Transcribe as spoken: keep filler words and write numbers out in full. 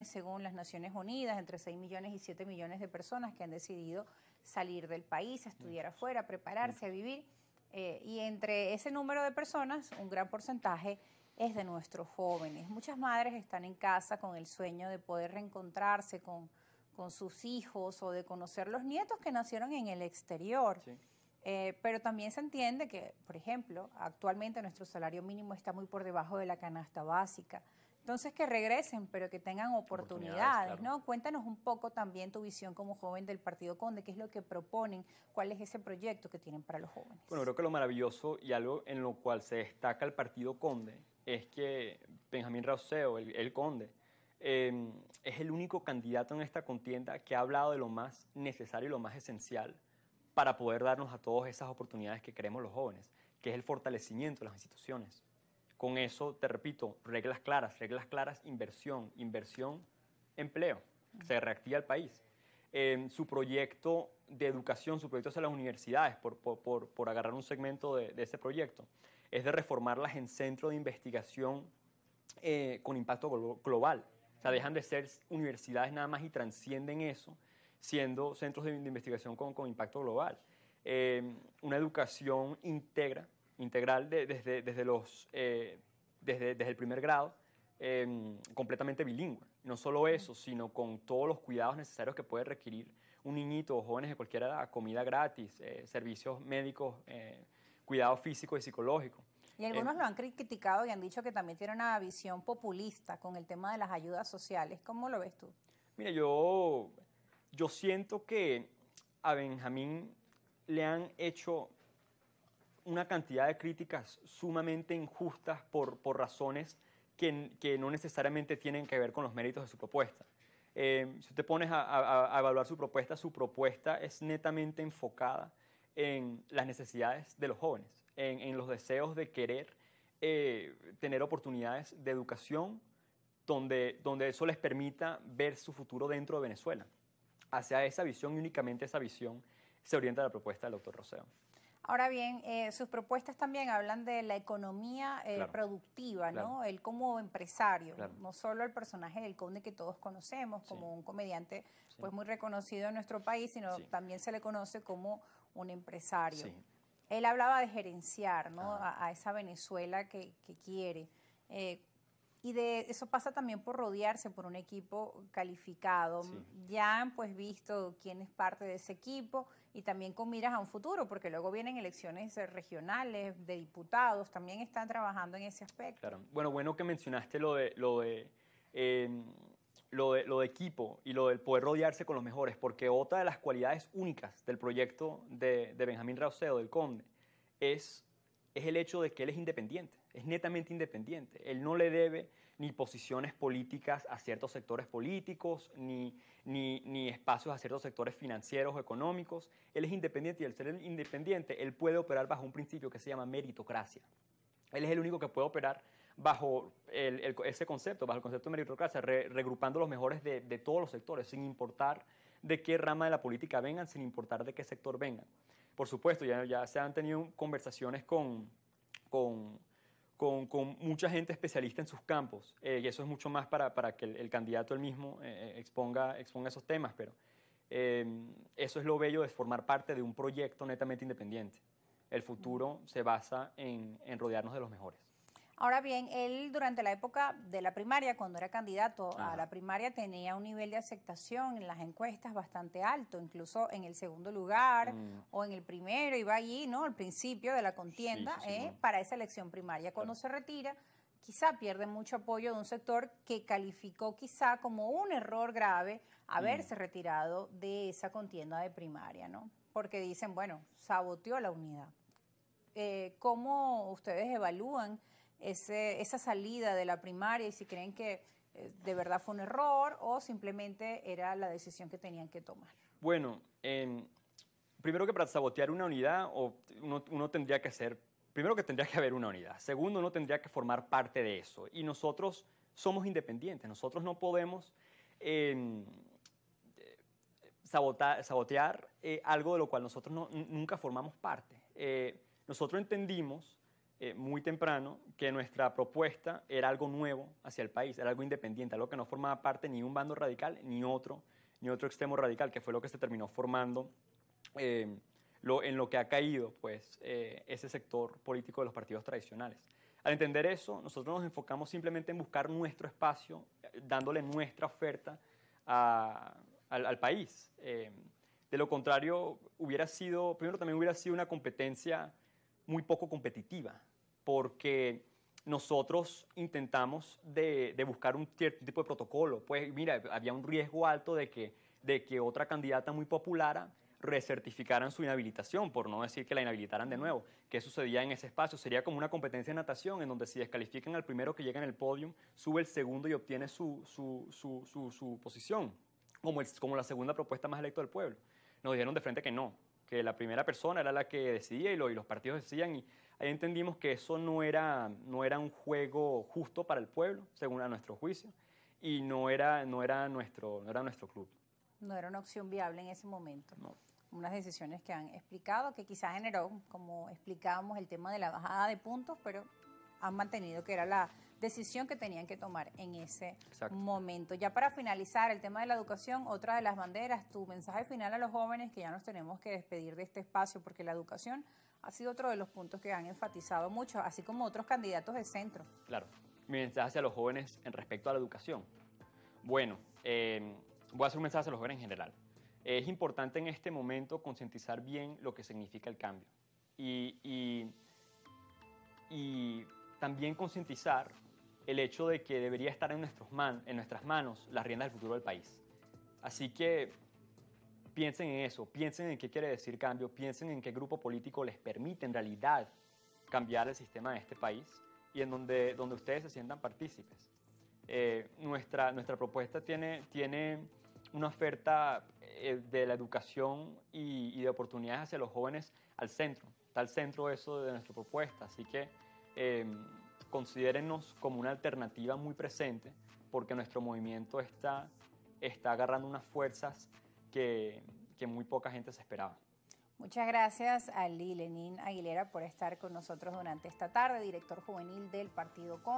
millones, según las Naciones Unidas, entre seis millones y siete millones de personas que han decidido salir del país, a estudiar Muchos. afuera, a prepararse, Muchos. a vivir. Eh, y entre ese número de personas, un gran porcentaje es de nuestros jóvenes. Muchas madres están en casa con el sueño de poder reencontrarse con, con sus hijos o de conocer los nietos que nacieron en el exterior. Sí. Eh, pero también se entiende que, por ejemplo, actualmente nuestro salario mínimo está muy por debajo de la canasta básica. Entonces, que regresen, pero que tengan oportunidades, oportunidades claro. ¿no? Cuéntanos un poco también tu visión como joven del Partido Conde, qué es lo que proponen, cuál es ese proyecto que tienen para los jóvenes. Bueno, creo que lo maravilloso y algo en lo cual se destaca el Partido Conde es que Benjamín Rauseo, el, el Conde, eh, es el único candidato en esta contienda que ha hablado de lo más necesario y lo más esencial para poder darnos a todos esas oportunidades que queremos los jóvenes, que es el fortalecimiento de las instituciones. Con eso, te repito, reglas claras, reglas claras, inversión, inversión, empleo, se reactiva el país. Eh, su proyecto de educación, su proyecto hacia las universidades, por, por, por, por agarrar un segmento de, de ese proyecto, es de reformarlas en centros de investigación eh, con impacto glo global. O sea, dejan de ser universidades nada más y transcienden eso, siendo centros de, de investigación con, con impacto global. Eh, una educación integra, integral de, desde, desde, los, eh, desde, desde el primer grado, eh, completamente bilingüe. No solo eso, sino con todos los cuidados necesarios que puede requerir un niñito o jóvenes de cualquier edad, comida gratis, eh, servicios médicos, eh, cuidado físico y psicológico. Y algunos eh, lo han criticado y han dicho que también tiene una visión populista con el tema de las ayudas sociales. ¿Cómo lo ves tú? Mira, yo, yo siento que a Benjamín le han hecho una cantidad de críticas sumamente injustas por, por razones que, que no necesariamente tienen que ver con los méritos de su propuesta. Eh, si te pones a, a, a evaluar su propuesta, su propuesta es netamente enfocada en las necesidades de los jóvenes, en, en los deseos de querer eh, tener oportunidades de educación donde, donde eso les permita ver su futuro dentro de Venezuela. Hacia esa visión y únicamente esa visión se orienta la propuesta del doctor Rauseo. Ahora bien, eh, sus propuestas también hablan de la economía eh, claro, productiva, claro. ¿no? Él como empresario, claro. no solo el personaje del Conde que todos conocemos como sí. un comediante sí. pues muy reconocido en nuestro país, sino sí. también se le conoce como un empresario. Sí. Él hablaba de gerenciar, ¿no? a, a esa Venezuela que, que quiere. Eh, Y de eso pasa también por rodearse por un equipo calificado. Sí. Ya han pues visto quién es parte de ese equipo y también con miras a un futuro, porque luego vienen elecciones regionales de diputados, también están trabajando en ese aspecto. Claro. Bueno, bueno que mencionaste lo de, lo de, eh, lo de, lo de equipo y lo del poder rodearse con los mejores, porque otra de las cualidades únicas del proyecto de, de Benjamín Rauseo, del Conde, es... es el hecho de que él es independiente, es netamente independiente. Él no le debe ni posiciones políticas a ciertos sectores políticos, ni, ni, ni espacios a ciertos sectores financieros o económicos. Él es independiente y al ser independiente, él puede operar bajo un principio que se llama meritocracia. Él es el único que puede operar bajo el, el, ese concepto, bajo el concepto de meritocracia, re, regrupando los mejores de, de todos los sectores, sin importar de qué rama de la política vengan, sin importar de qué sector vengan. Por supuesto, ya, ya se han tenido conversaciones con, con, con, con mucha gente especialista en sus campos, eh, y eso es mucho más para, para que el, el candidato él mismo eh, exponga, exponga esos temas, pero eh, eso es lo bello de formar parte de un proyecto netamente independiente. El futuro se basa en, en rodearnos de los mejores. Ahora bien, él durante la época de la primaria, cuando era candidato Ajá. a la primaria, tenía un nivel de aceptación en las encuestas bastante alto, incluso en el segundo lugar mm. o en el primero, iba allí, ¿no? Al principio de la contienda sí, sí, sí, eh, no. para esa elección primaria. Cuando claro. se retira, quizá pierde mucho apoyo de un sector que calificó quizá como un error grave haberse mm. retirado de esa contienda de primaria, ¿no? Porque dicen, bueno, saboteó la unidad. Eh, ¿Cómo ustedes evalúan Ese, esa salida de la primaria y si creen que eh, de verdad fue un error o simplemente era la decisión que tenían que tomar? Bueno, eh, primero que para sabotear una unidad o uno, uno tendría que hacer, primero que tendría que haber una unidad, segundo uno tendría que formar parte de eso y nosotros somos independientes, nosotros no podemos eh, sabotar, sabotear eh, algo de lo cual nosotros no, nunca formamos parte. Eh, nosotros entendimos eh, muy temprano que nuestra propuesta era algo nuevo hacia el país, era algo independiente, algo que no formaba parte ni un bando radical ni otro, ni otro extremo radical, que fue lo que se terminó formando eh, lo, en lo que ha caído pues, eh, ese sector político de los partidos tradicionales. Al entender eso, nosotros nos enfocamos simplemente en buscar nuestro espacio, dándole nuestra oferta a, al, al país. Eh, de lo contrario, hubiera sido, primero también hubiera sido una competencia muy poco competitiva, porque nosotros intentamos de, de buscar un cierto tipo de protocolo. Pues mira, había un riesgo alto de que, de que otra candidata muy popular recertificaran su inhabilitación, por no decir que la inhabilitaran de nuevo. ¿Qué sucedía en ese espacio? Sería como una competencia de natación, en donde si descalifican al primero que llega en el podio, sube el segundo y obtiene su, su, su, su, su posición, como, el, como la segunda propuesta más electa del pueblo. Nos dijeron de frente que no, que la primera persona era la que decidía y, lo, y los partidos decían, y ahí entendimos que eso no era, no era un juego justo para el pueblo, según a nuestro juicio, y no era, no era, nuestro, no era nuestro club. No era una opción viable en ese momento. No. Unas decisiones que han explicado, que quizás generó, como explicábamos, el tema de la bajada de puntos, pero han mantenido que era la decisión que tenían que tomar en ese Exacto. momento. Ya para finalizar el tema de la educación, otra de las banderas, tu mensaje final a los jóvenes, que ya nos tenemos que despedir de este espacio, porque la educación ha sido otro de los puntos que han enfatizado mucho, así como otros candidatos de centro. Claro, mi mensaje hacia los jóvenes en respecto a la educación. Bueno, eh, voy a hacer un mensaje hacia los jóvenes en general. Es importante en este momento concientizar bien lo que significa el cambio y, y, y también concientizar el hecho de que debería estar en, nuestros man, en nuestras manos las riendas del futuro del país. Así que piensen en eso, piensen en qué quiere decir cambio, piensen en qué grupo político les permite en realidad cambiar el sistema de este país y en donde, donde ustedes se sientan partícipes. Eh, nuestra, nuestra propuesta tiene, tiene una oferta eh, de la educación y, y de oportunidades hacia los jóvenes al centro. Está al centro eso de nuestra propuesta, así que eh, considérennos como una alternativa muy presente, porque nuestro movimiento está, está agarrando unas fuerzas que, que muy poca gente se esperaba. Muchas gracias a Lee Lenín Aguilera por estar con nosotros durante esta tarde, director juvenil del Partido Conde.